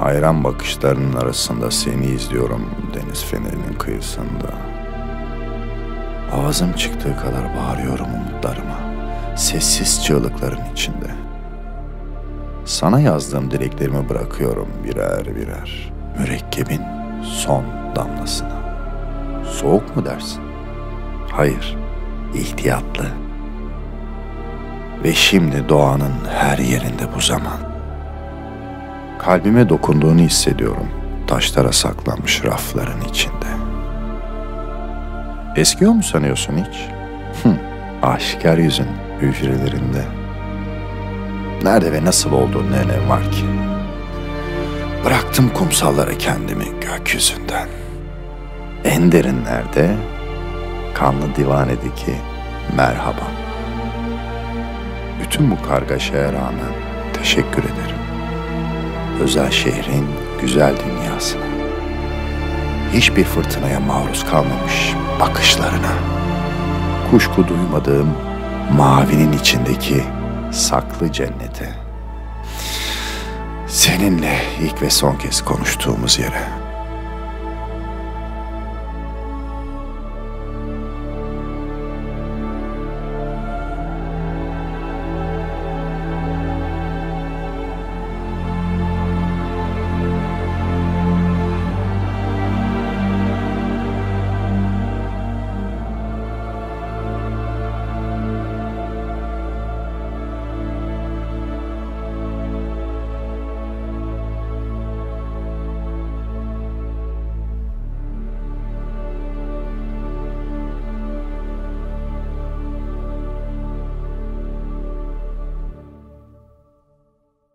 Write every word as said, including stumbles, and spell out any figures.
Hayran bakışlarının arasında seni izliyorum deniz fenerinin kıyısında. Ağzım çıktığı kadar bağırıyorum umutlarıma, sessiz çığlıkların içinde. Sana yazdığım dileklerimi bırakıyorum birer birer, mürekkebin son damlasına. Soğuk mu dersin? Hayır, ihtiyatlı. Ve şimdi doğanın her yerinde bu zaman. Kalbime dokunduğunu hissediyorum, taşlara saklanmış rafların içinde. Eskiyor mu sanıyorsun hiç? Hı, aşikar yüzün hücrelerinde. Nerede ve nasıl olduğunun ne önemi var ki? Bıraktım kumsallara kendimi gökyüzünden. En derinlerde kanlı divanedeki merhaba. Bütün bu kargaşaya rağmen teşekkür ederim. Özel şehrin güzel dünyasına. Hiçbir fırtınaya maruz kalmamış bakışlarına. Kuşku duymadığım mavinin içindeki saklı cennete. Seninle ilk ve son kez konuştuğumuz yere.